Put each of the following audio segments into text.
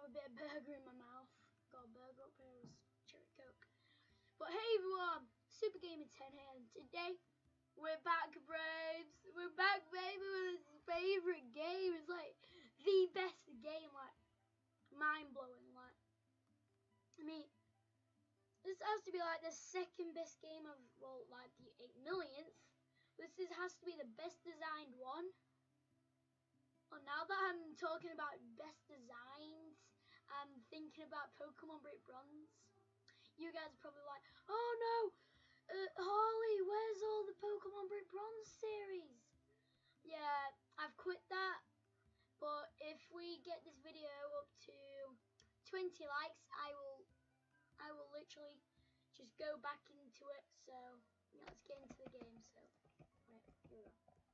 a bit of burger in my mouth. Got a burger up here with cherry coke. But hey everyone, Super Gamer 10 here, and today we're back, braves. We're back, baby, with his favorite game. It's like the best game, like mind blowing. Like, I mean, this has to be like the second best game of, well, like the 8 millionth. Has to be the best designed one. Oh, now that I'm talking about best designs, I'm thinking about Pokemon Break Bronze. You guys are probably like, oh no, Harley, where's all the Pokemon Break Bronze series? Yeah, I've quit that, but if we get this video up to 20 likes, I will literally just go back into it. So yeah, let's get into the game. So right, here we go.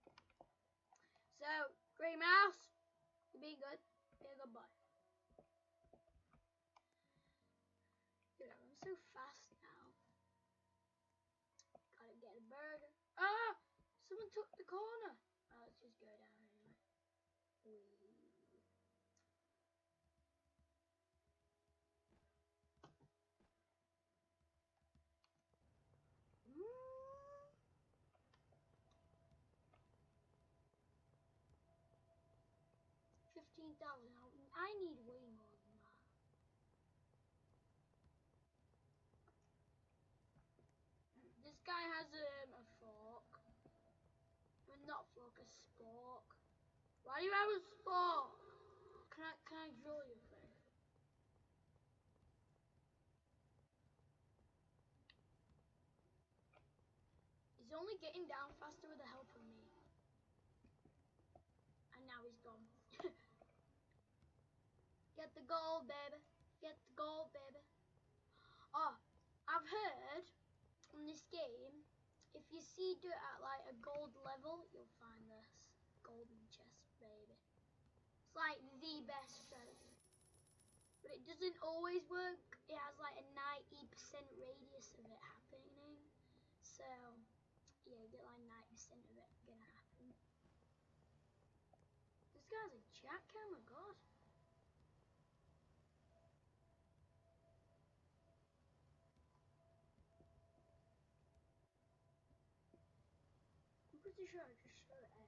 So Grey Mouse, be good, be a good boy. Dude, I'm so fast now. Gotta get a burger. Ah! Someone took the corner. Oh, let's just go down anyway. $15,000. I need way more than that. This guy has a fork. Well, not fork, a spork. Why do you have a spork? Can I drill your thing? He's only getting down faster with the help of me. And now he's gone. Get the gold, baby. Get the gold, baby. Oh, I've heard on this game, if you do it at like a gold level, you'll find this golden chest, baby. It's like the best strategy. But it doesn't always work. It has like a 90% radius of it happening. So, yeah, you get like 90% of it gonna happen. This guy's a jackhammer, my god. I'm pretty sure I just shot it.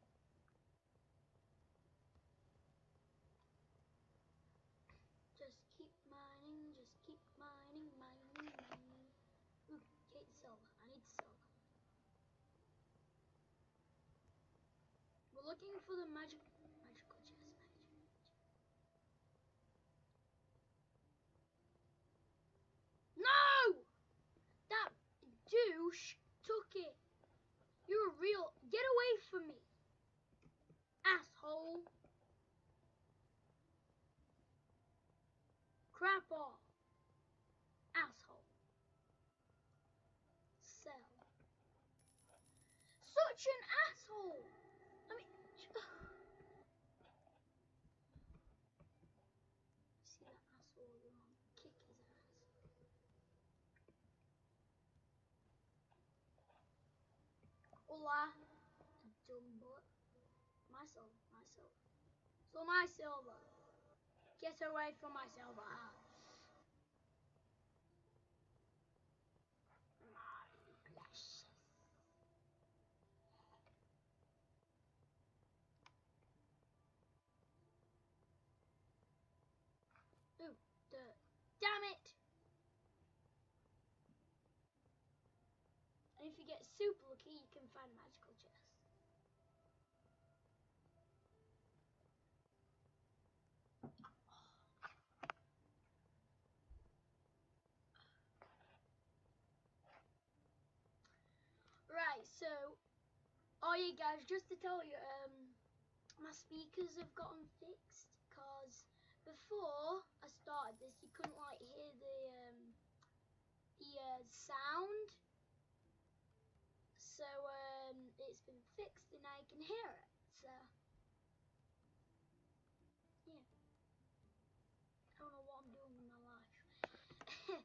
Just keep mining, mining. Ooh, Kate Silver. I need silver. We're looking for the magical chest. No! That douche took it. You're a real. Get away from me, asshole. Crap off, asshole. Sell. Such an asshole. I mean, see that asshole wrong. Kick his ass. Hola, dumb butt. My silver. So my silver. Get away from my silver. My bless. Ooh, dirt. Damn it! And if you get super lucky, you can find a magical chest. Right, so, oh yeah guys, just to tell you, my speakers have gotten fixed, because before I started this, you couldn't like hear the sound. So it's been fixed and now you can hear it. So yeah, I don't know what I'm doing with my life.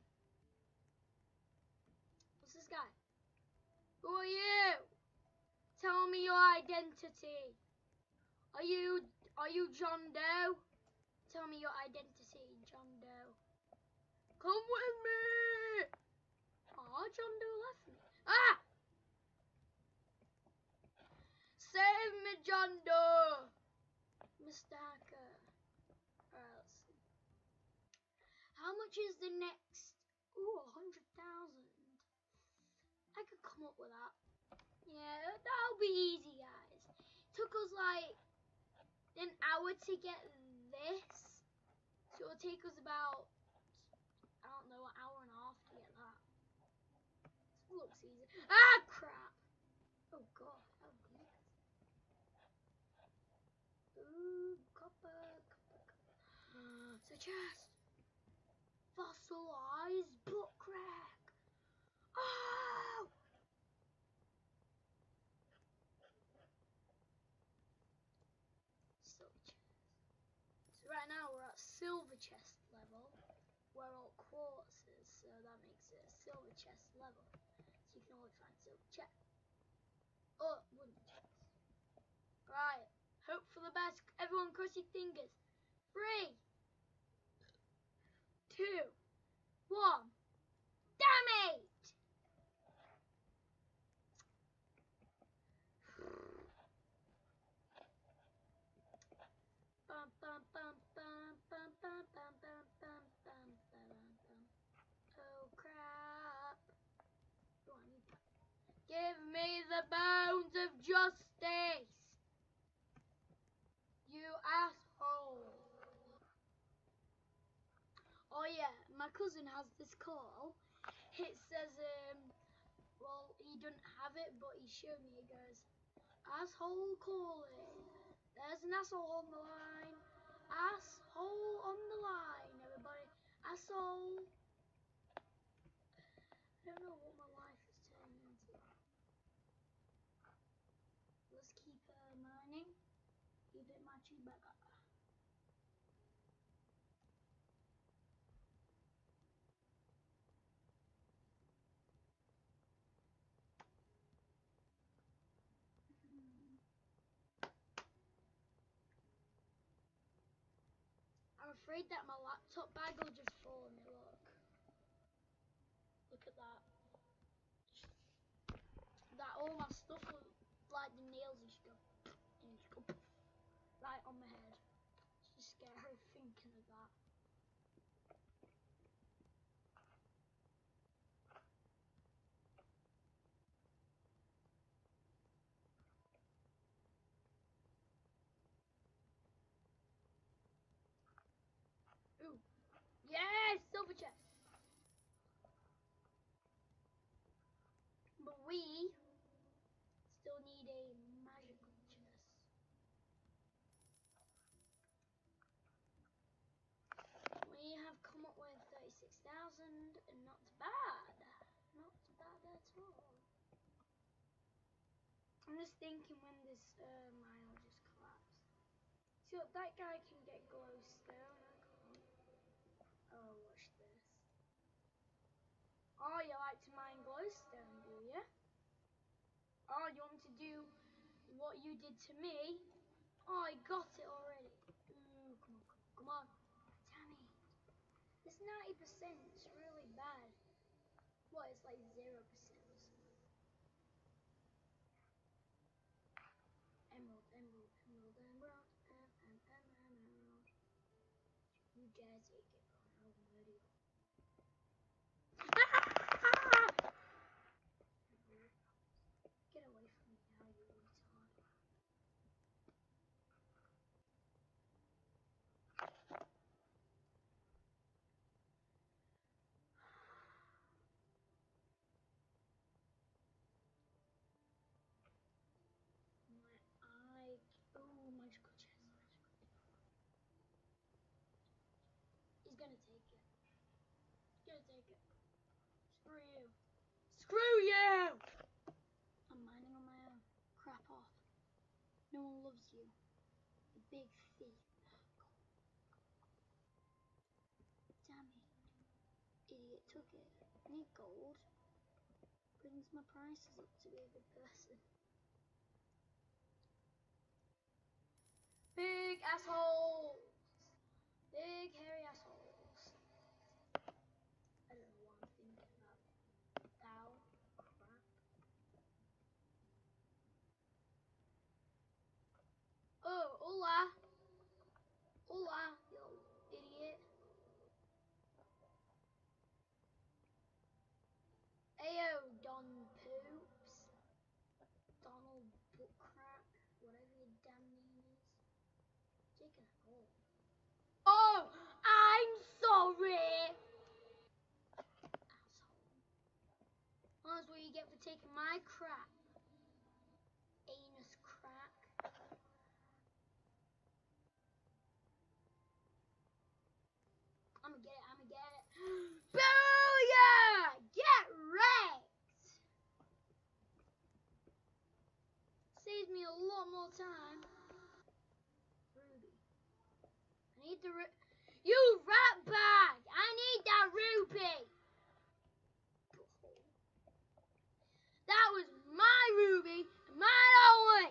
What's this guy? Who are you? Tell me your identity. Are you John Doe? tell me your identity, John Doe. Come with me! Aw, John Doe left me. Ah! Save me, John Doe! Mr. Hacker. Alright, let's see. How much is the next? Ooh, 100,000. I could come up with that. Yeah, that'll be easy, guys. Took us like an hour to get this. So it'll take us about, I don't know, an hour and a half to get that. This looks easy. Ah, crap. Oh, God. How deep? Ooh, copper. It's a chest. Fossilized butt crack. Oh! Silver chest. So right now we're at silver chest level, where all quartz is, so that makes it a silver chest level. So you can only find silver chest. Oh, wooden chest. Right. Hope for the best. Everyone cross your fingers. 3, 2, 1. Damn it! Bum, bum, bum, bum, bum, bum, bum, bum, bum, bum, bum, bum. Oh crap. Oh, I need that. Give me the bones of justice. You asshole. Oh yeah, my cousin has this call. It says, well, he doesn't have it, but he showed me. It goes, asshole calling. There's an asshole on the line. Asshole on the line, everybody. Asshole. I don't know what my life is turning into. Let's keep mining. Keep it matchy better. I'm afraid that my laptop bag will just fall on me, look. Look at that. That all my stuff will, like the nails and just go, right on my head. It's just scary thinking of that. Ooh. Yes! Silver chest! But we still need a magical chest. We have come up with 36,000 and not bad. Not bad at all. I'm just thinking when this mine will just collapse. See what, that guy can get glowstone, I can't. Oh, watch this. Oh, you like to mine glowstone, do you? Oh, you want me to do what you did to me? Oh, I got it already. Ooh, come on, come on, come on. Damn it. It's 90%, it's really bad. What, it's like 0% or something. Emerald, emerald, emerald, emerald, emerald. You dare take it, or I'll murder you. Get away from me now, you retard. My eye. Oh, magical chest. He's gonna take it. He's gonna take it. Screw you. Screw you! I'm mining on my own. Crap off. No one loves you. The big thief. Damn it. Idiot took it. Need gold. Brings my prices up to be a good person. Big assholes! sorry. Asshole. That's what you get for taking my crap. Anus crack. I'ma get it. Booyah! Get wrecked! Saves me a lot more time. Ruby. I need the you rat bag! I need that ruby! That was my ruby, and mine only!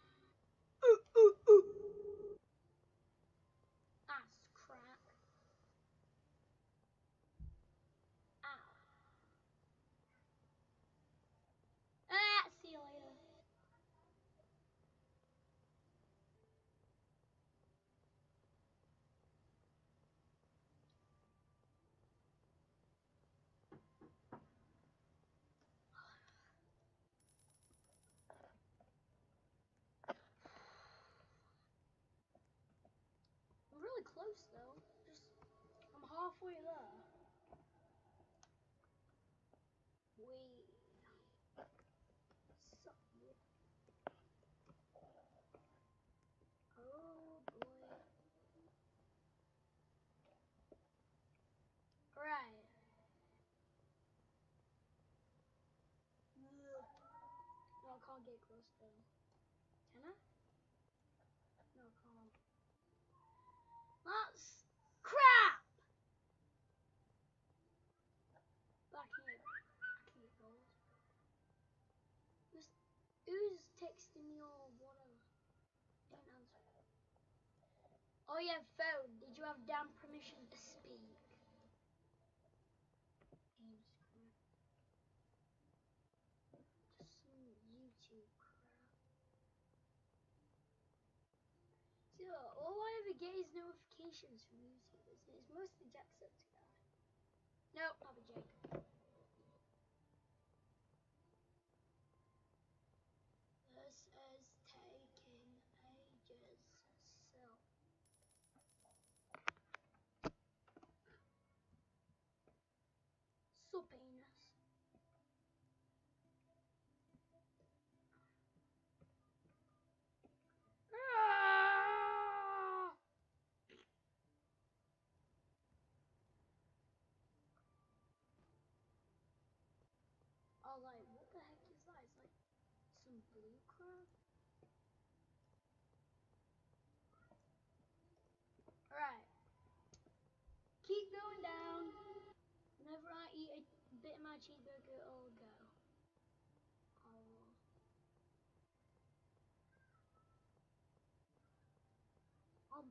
Ass crack. Ow. See you later. I'm really close though. I'm halfway there. Wait. Suck it. Oh boy. Right. No, I can't get close though. Can I? No, I can't. That's crap! Back here. I can get gold. Who's texting me or whatever? Ain't answering. Oh yeah, phone. Did you have damn permission to speak? Games crap. Just some YouTube crap. So all I ever get is notifications from YouTubers. It's mostly Jacksepticeye. Nope, not a Jake. This is taking ages. So penis. Oh, like, what the heck is that? It's like some blue crap. Alright. Keep going down. Whenever I eat a bit of my cheeseburger, it'll go. Oh.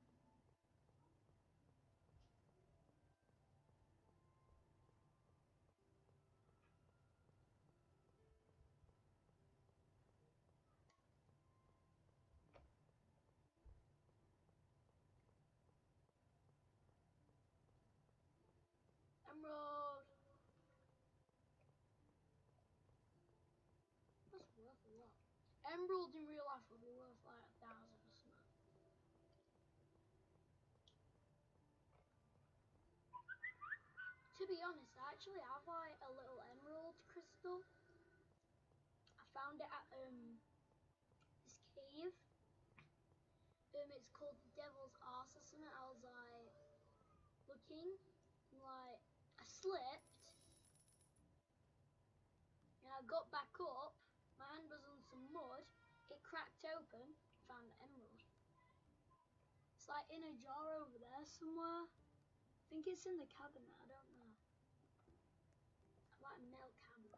Emerald. That's worth a lot. Emerald in real life would be worth like 1,000 or something. To be honest, I actually have like a little emerald crystal. I found it at this cave. It's called the Devil's Arse or something. I was like looking, and like I slipped, and I got back up. My hand was on some mud. It cracked open. Found the emerald. It's like in a jar over there somewhere. I think it's in the cabinet. I don't know. Like a milk cabinet.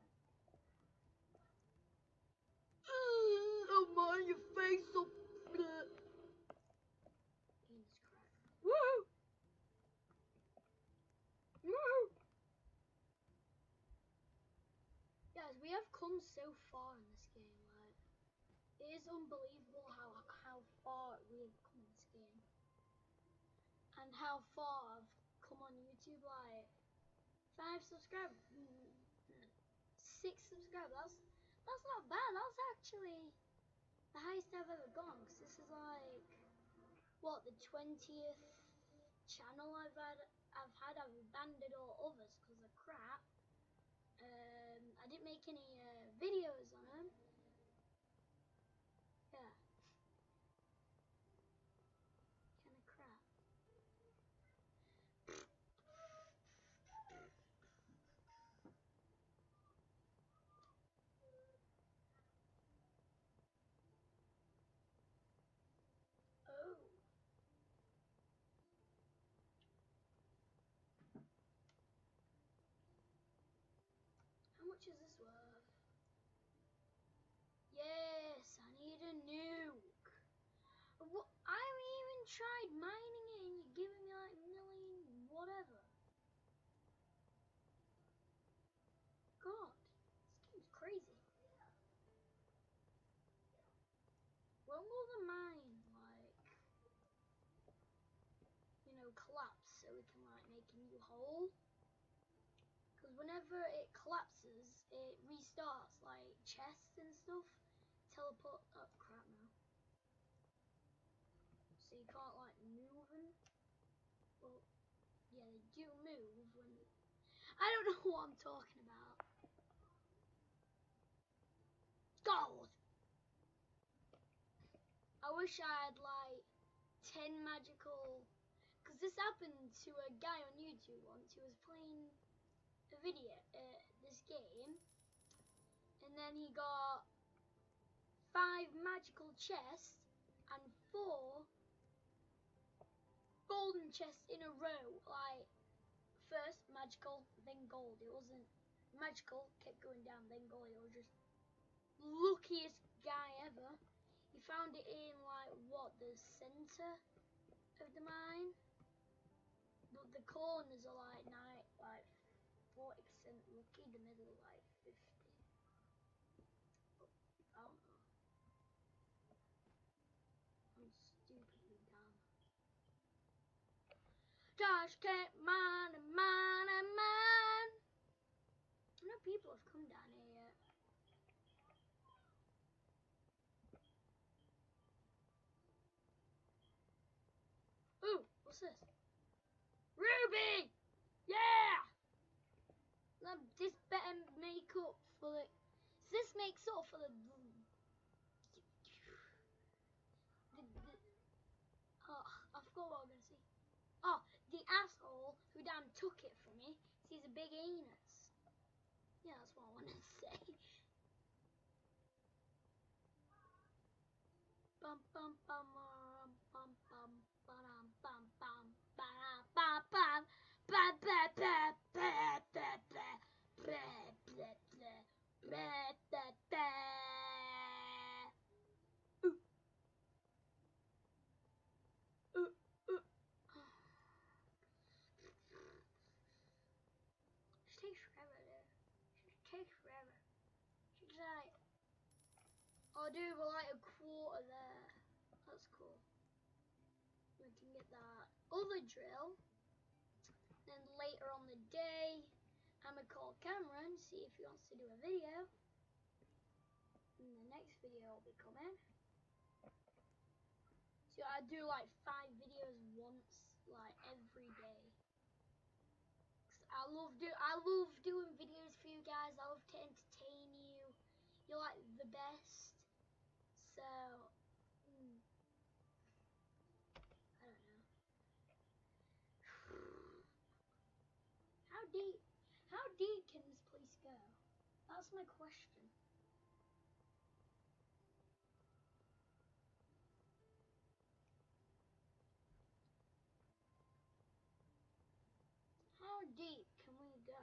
Oh my, your face up. Game's crack. Woohoo! Woohoo! Guys, we have come so far in this game. Like, it is unbelievable how far we have come in this game, and how far I've come on YouTube. Like 5 subscribers, 6 subscribers. That's not bad. That's actually the highest I've ever gone. Cause this is like what the 20th channel I've I've abandoned all others because they're crap. I didn't make any videos on them. Yeah. Kind of crap. Oh. How much is this worth? Yes, I need a nuke. What? I haven't even tried mining it and you're giving me like a million whatever. God, this game's crazy. When will the mine, like, you know, collapse so we can like make a new hole? Because whenever it collapses, it restarts like chests and stuff. Teleport. Oh crap now. So you can't like move them. Well, yeah, they do move when. I don't know what I'm talking about. Gold. I wish I had like 10 magical. Because this happened to a guy on YouTube once. He was playing a video, this game, and then he got 5 magical chests and 4 golden chests in a row. Like, first magical, then gold. It wasn't magical, kept going down, then gold. It was just luckiest guy ever. He found it in like what, the center of the mine, but the corners are like 40% lucky. The middle like 50. But I don't know. I'm stupidly dumb. Josh can't mine. I know people have come down here yet. Ooh, what's this? Ruby! Yeah! This better make up for the... This makes up for the oh, I forgot what I was going to say. Oh, the asshole who damn took it from me. He's a big anus. Yeah, that's what I wanted to say. Bum bum bum bum bum bum bum bum bum bum bum ba ba ba ba ba ba ba ba ba ba ba. Ooh, ooh, ooh. It takes forever there. It takes forever. She's like, oh dude, we're like a quarter there. That's cool. We can get that other drill. Then later on the day, I'm gonna call Cameron, see if he wants to do a video. And the next video will be coming. So I do like 5 videos once, like every day. I love doing videos for you guys. I love to entertain you. You're like the best. So I don't know. How deep can this place go? That's my question. How deep can we go?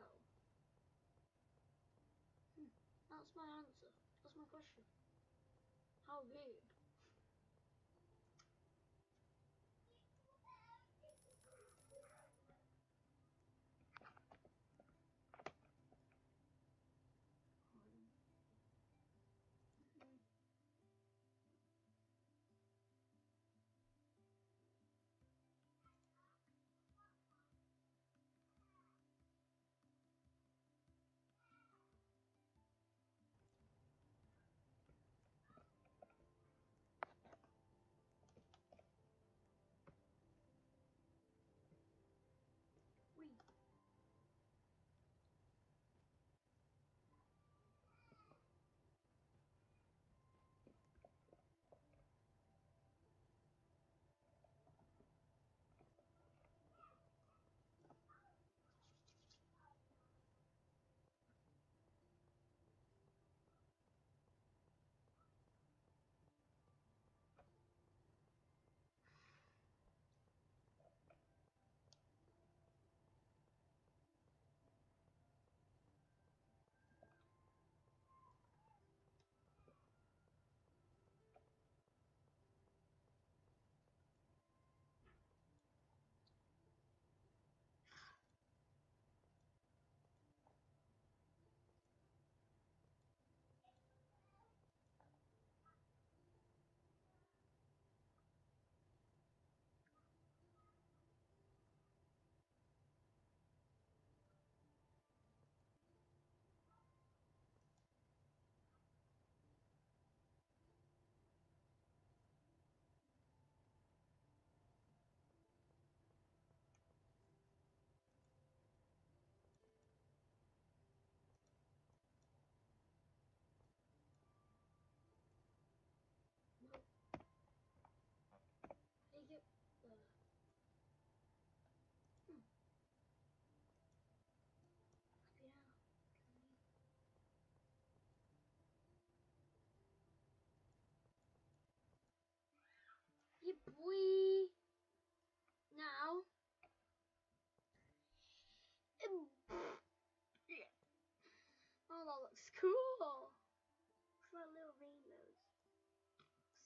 That's my answer. That's my question. How big?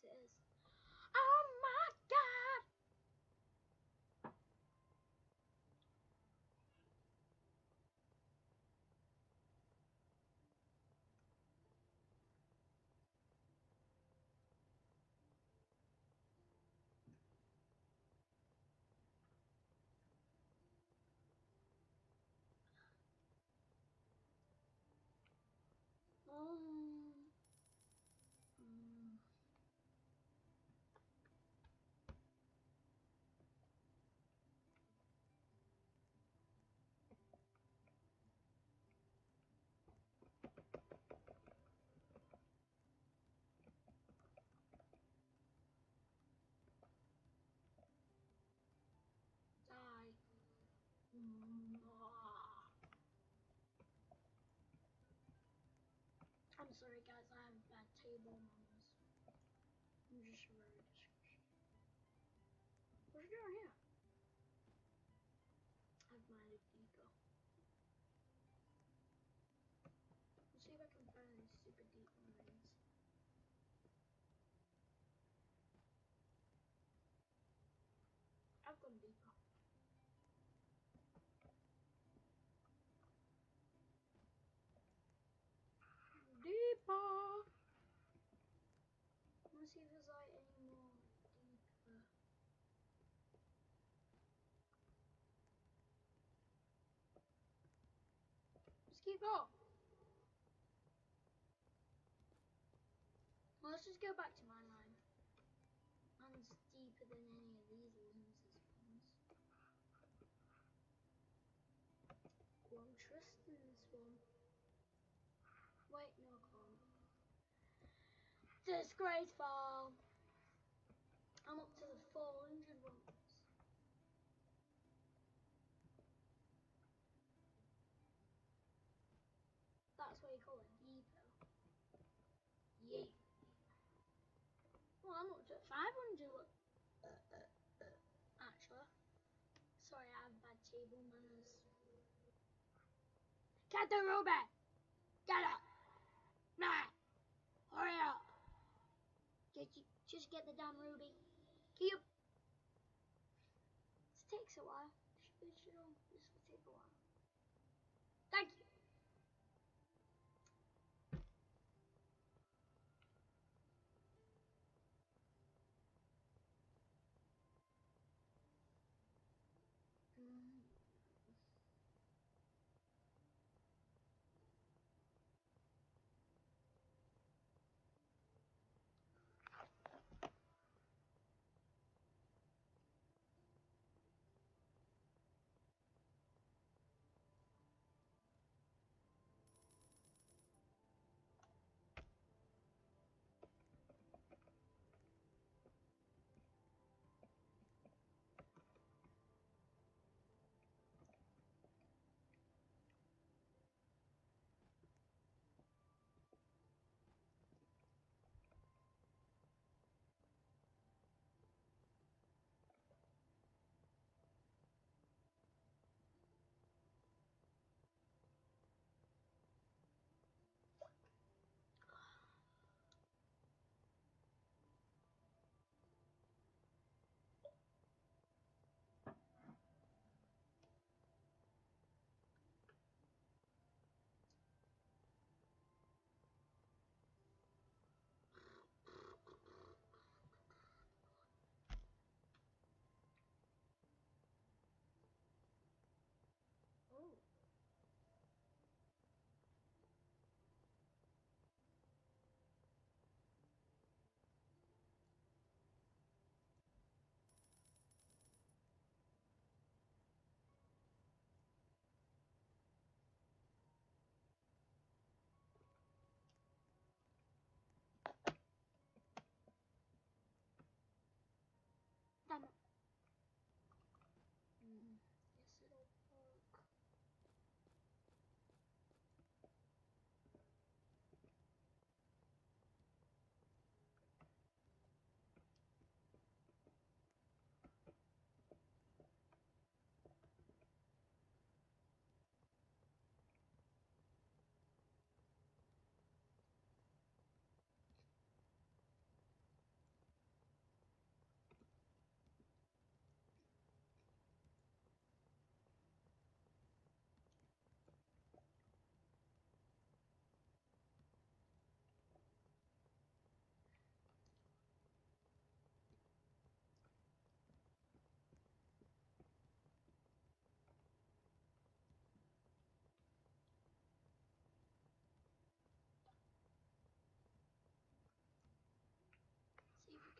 it is. Oh my god! Mm. Die. I'm sorry guys, I have bad table manners. I'm just very disgusting. What are you doing here? I've minded Deco. Let's see if I can find these super deep mines. I've gone deeper. Deeper! Let's see if there's like any more deeper. Let's keep going. Well, let's just go back to my line. Mine's deeper than any of these lenses ones. Won't trust in this one. Wait, no, I can't. Disgraceful! I'm up to the 400 ones. That's what you call it, deeper. Yeah. Well, I'm up to 500. Actually. Sorry, I have bad table manners. Get the ruby! Get it! Nah! Hurry up! Just get the damn ruby. Keep. This takes a while. This will take a while. Thank you.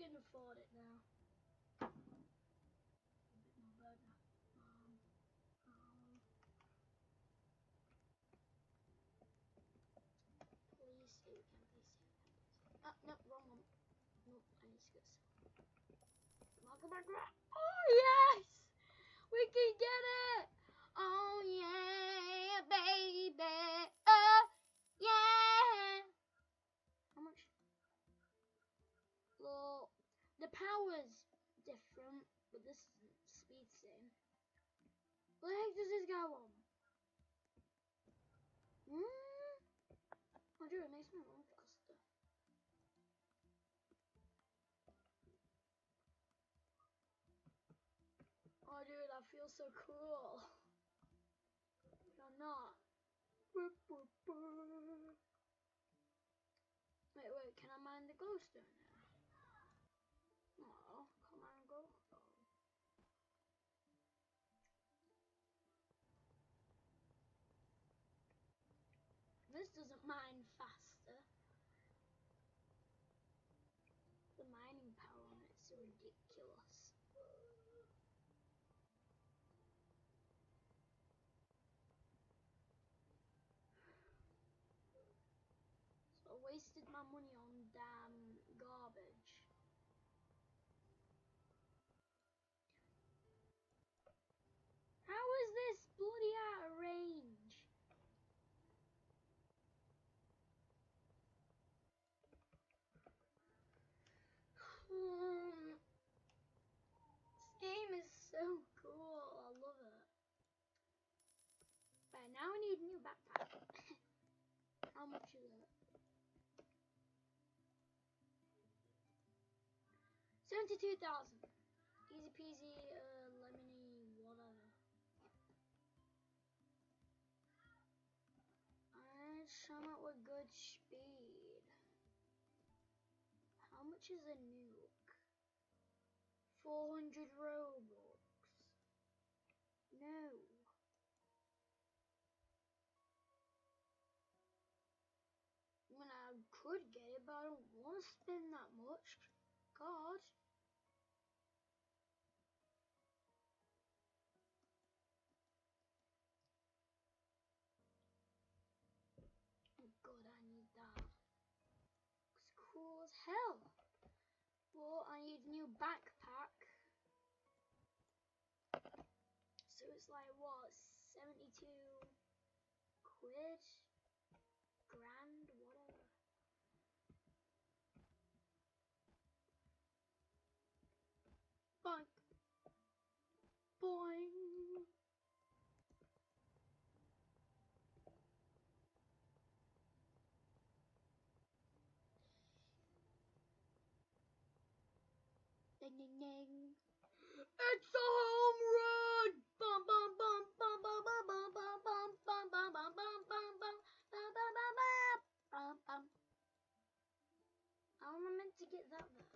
can afford it now. A bit more better. Please save again, please save again, please. Ah, no, wrong one. Nope, I need to go. Come on, come on, come on. Oh, yes! We can get it! Oh, yeah, baby. Oh, yeah! How much? Well, the power's different, but this speed's same. What the heck does this go on? Oh, dude, it makes me roller coaster. Oh, dude, I feel so cool. But I'm not. Wait, can I mine the glowstone now? Oh, come on, go. Oh. This doesn't mine faster. The mining power on it's ridiculous. So I wasted my money on damn garbage. How is this bloody out of range? This game is so cool. I love it. Right, now I need a new backpack. How much is it? 72,000. Easy peasy, lemony, whatever. And come out with good speed. How much is a nuke? 400 Robux. No. I mean, I could get it, but I don't want to spend that much. God. Oh God, I need that. It's cool as hell. Well, I need a new backpack. So it's like, what, 72 quid? Grand, whatever. Boink. Boing. Ding ding ding. It's a home run! Bum bum bum bum bum bum bum bum bum bum bum bum bum bum bum bum bum bum bum bum. How am I meant to get that though?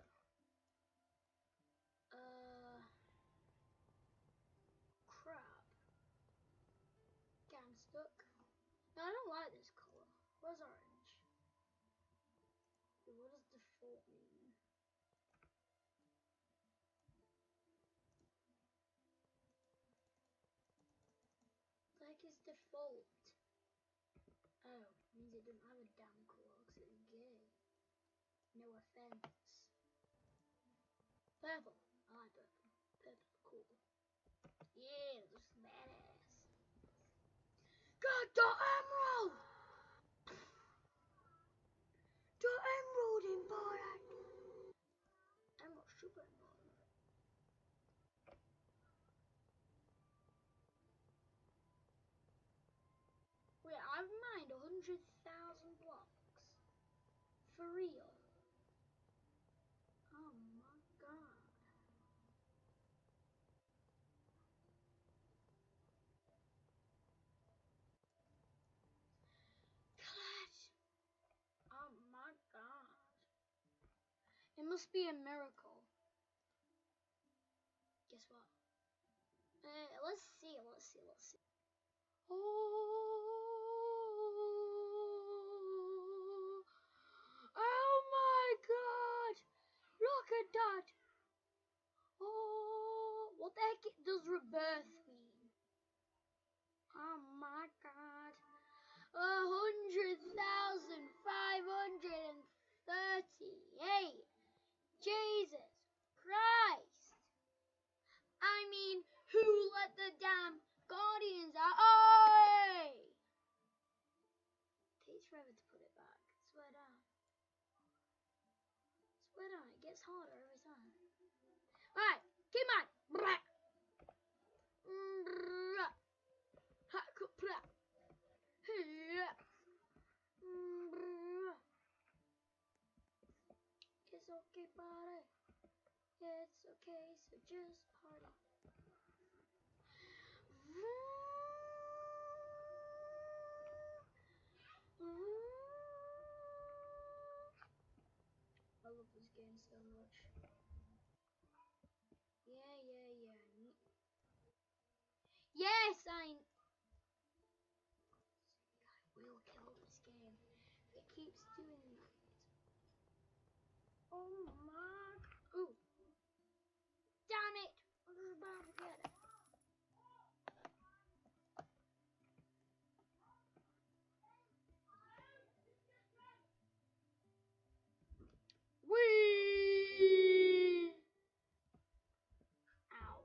Crap. Okay, I'm stuck. No, I don't like this color. Where's orange? What does default mean? Like it's default. Oh, means it doesn't have a damn color because it's gay. No offense. Purple. I like purple. Purple, cool. Yeah, looks badass. God, the emerald! The emerald important! Emerald super important. Wait, I've mined 100,000 blocks. For real? Oh my god. Clutch! Oh my god. It must be a miracle. Guess what? Let's see. Oh my god! Look at that What the heck does rebirth mean? Oh my god. 100,538. Jesus Christ. I mean, who let the damn Guardians out? Oh! Takes forever to put it back. Swear down. Swear down, it gets harder every time. Alright, keep on. It's okay, party. It's okay, so just party. I love this game so much. Yeah. Yes, I will kill this game. It keeps doing that. Oh my. Ooh. Damn it! I was about to get it. Whee! Ow.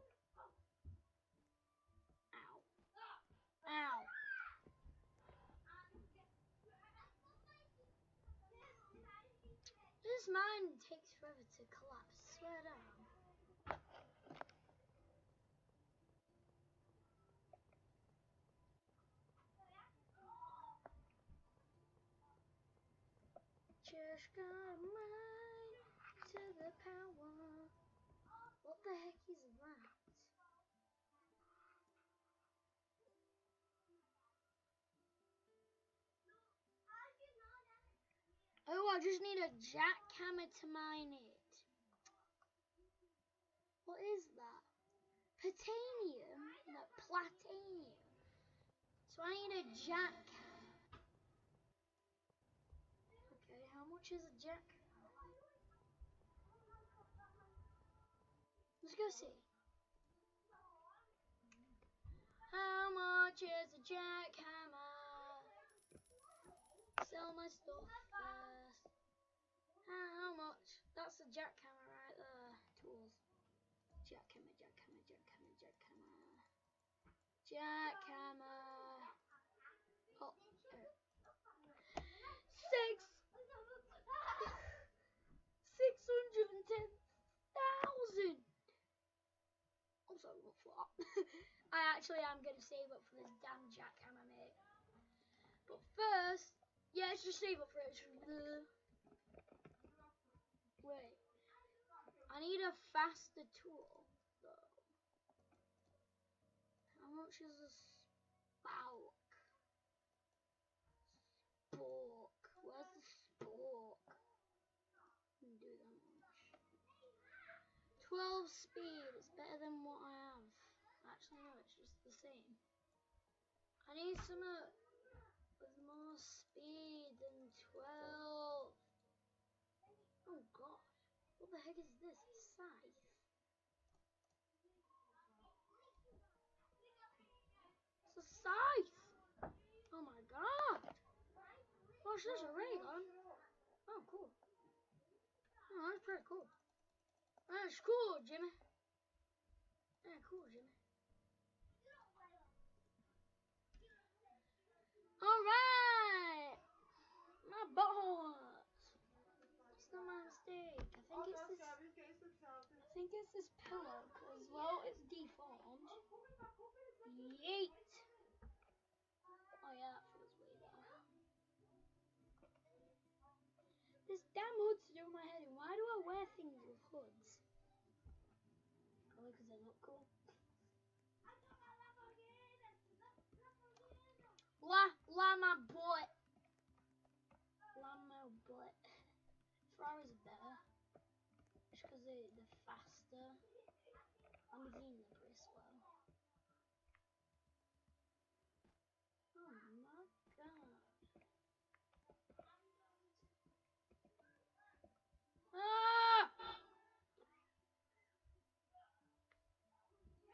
Ow. Ow. This mine takes forever to collapse. Swear down. Just got mine to the power. What the heck is that? Oh, I just need a jackhammer to mine it. What is that? Platanium? No, platanium. So I need a jackhammer. Okay, how much is a jackhammer? Let's go see. How much is a jackhammer? Sell my stuff first. How much? That's a jackhammer right there. Tools. Jackhammer. Oh, 610,000. I'm sorry, what for? I actually am gonna save up for this damn jackhammer, mate. But first, yeah, let's just save up for it. Wait, I need a faster tool, though. How much is a spork? Where's the spork? Didn't do that much. 12 speed, it's better than what I have. Actually, no, it's just the same. I need some with more speed than 12. Oh god, what the heck is this? A scythe? It's a scythe! Oh my god! Watch this, a ray gun. Oh, cool. Oh, that's pretty cool. That's cool, Jimmy. Yeah, cool, Jimmy. Alright! My butthole hurts. It's not my mistake. I think it's this pillow, because, well, it's deformed. Yeet! Oh yeah, that feels way better. This damn hood's doing my head in. Why do I wear things with hoods? Probably because they look cool. My butt. My butt. Ferraris are better. Just because they're faster. Lamborghini are pretty slow. Oh my god. Ah!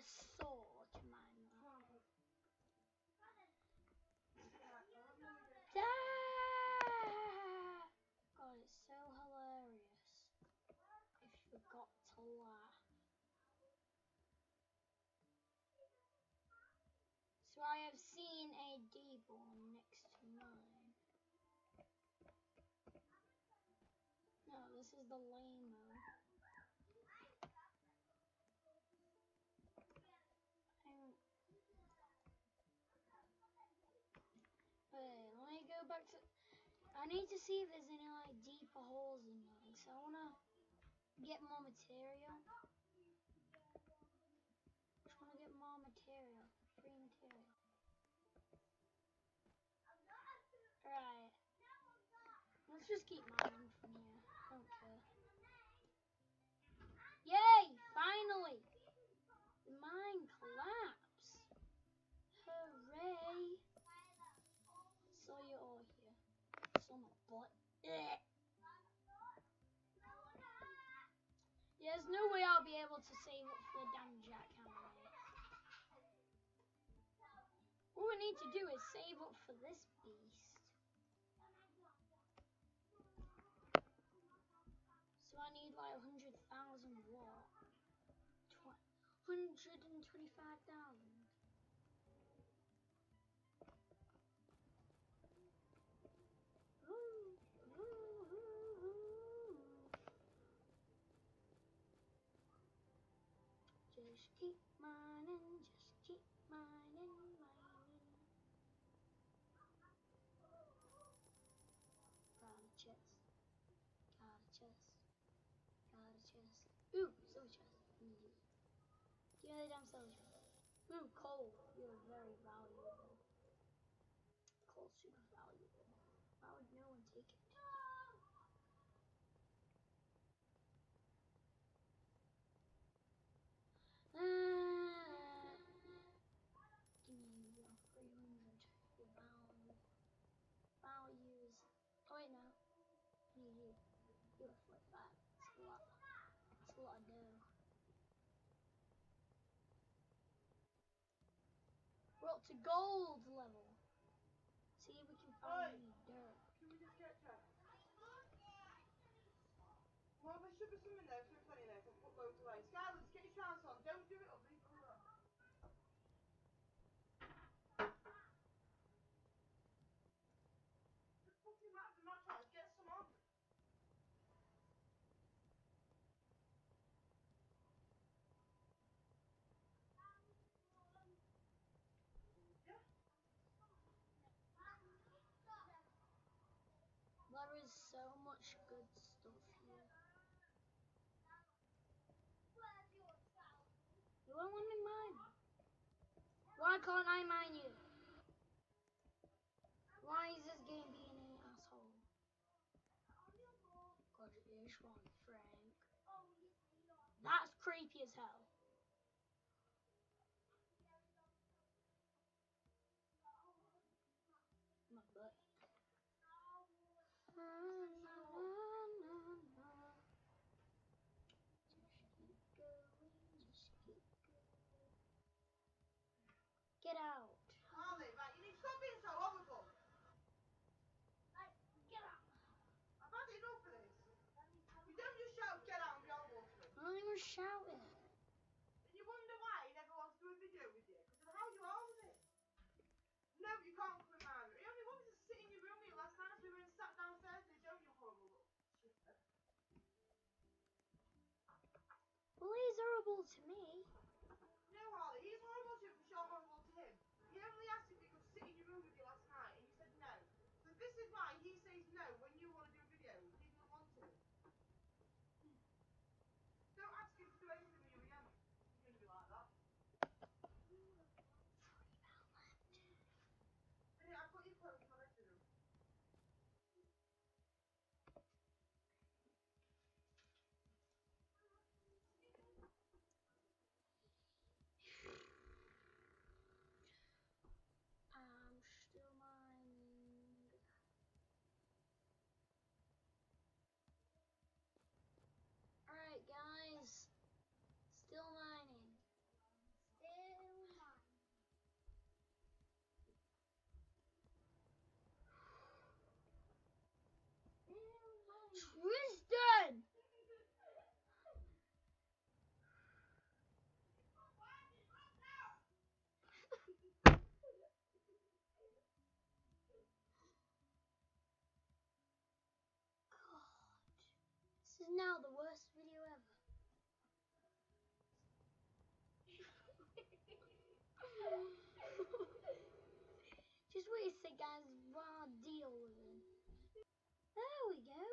saw to mine that. God, it's so hilarious. If you forgot to laugh. So I have seen a D-bomb next to mine. No, this is the lame-o. Wait, let me go back to... I need to see if there's any like deeper holes in mine. So I wanna get more material. Just wanna get more material. Free material. Alright. Let's just keep mining from here. I don't care. Yay! Finally! The mine collapsed. Hooray! So you're all here. So my butt. Yeah, there's no way I'll be able to save up for the damn jackhammer. All we need to do is save up for this beast. So I need like 100,000 what? 125,000. Just keep mining, just keep mining, mining. Got a chest, got a chest, got a chest. Ooh, silver chest. Give me the damn silver chest. Ooh, coal. You're very valuable. Coal's super valuable. Why would no one take it? Give me your 300 values. Oh wait, no. I need you. You have 45. That's a lot. That's a lot of dough. We're up to gold level. See if we can find any dirt. Can we just get checked? Well, there should be some in there, so plenty in there, so I'll put loads away. Skylar, just get your trousers on. Don't do it on me. Hold on. Just fucking match on. Get some on. Yeah. There is so much good stuff here. You won't let me mine. Why can't I mine you? Why is this game being an asshole? God, here's one, Frank. That's creepy as hell. My butt. Just keep going, just keep going. Get out. Harley, right, you need to stop being so horrible. Get out. I've had enough of this. You don't just shout, get out and be horrible to me. I don't even shout it. And you wonder why he never wants to do a video with you, because of how you are with him. No, you can't come in my room. He only wanted to sit in your room with you last night, so we went and sat downstairs with you, don't you, horrible little shit. Well, he's horrible to me. No, Harley, he's horrible to you because you're horrible to him. He only asked if he could sit in your room with you last night, and you said no. So this is why he says no when you want to do a video. He doesn't want to. Don't ask him to do anything with you again. He's going to be like that. Hey, I've got your clothes in my bedroom. now the worst video ever. Just wait a sec, guys, while I deal with him. There we go.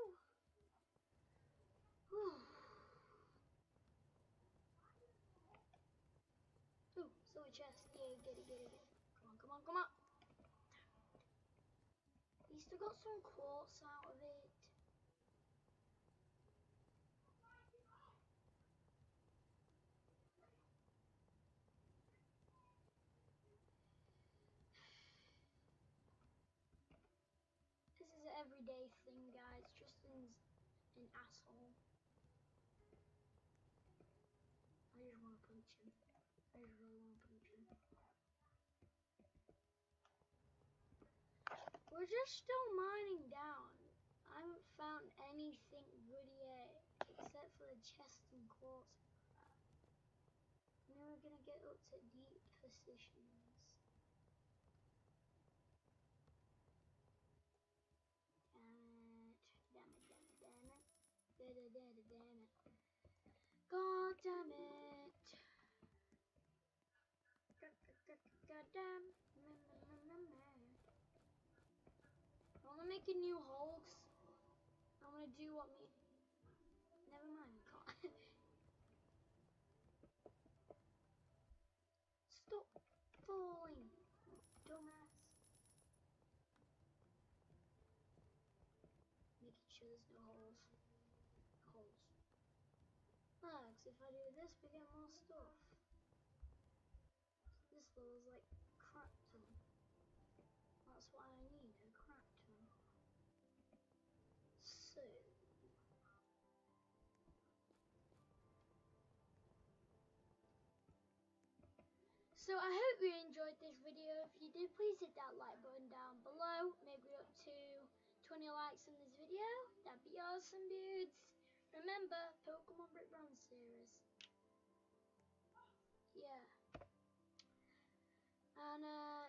Ooh, silver chest. Yeah, get it, get it. Come on, come on, come on. He still got some quartz out of it. This is an everyday thing, guys. Justin's an asshole. I just want to punch him. I just really want to punch him. We're just still mining down. I haven't found anything good yet, except for the chest and quartz. And then we're gonna get up to deep positions. Damn it, damn it, damn it, damn it. Damn it. God damn it. God damn. I wanna make a new holes. I wanna do what me. Never mind, I can't. Stop falling, dumbass. Making sure there's no holes. Because if I do this, we get more stuff. This level's like crap ton. That's what I need, a crap ton. So I hope you enjoyed this video. If you did, please hit that like button down below. Maybe up to 20 likes on this video. That'd be awesome, dudes. Remember, Pokemon Brick Bronze series. Yeah. And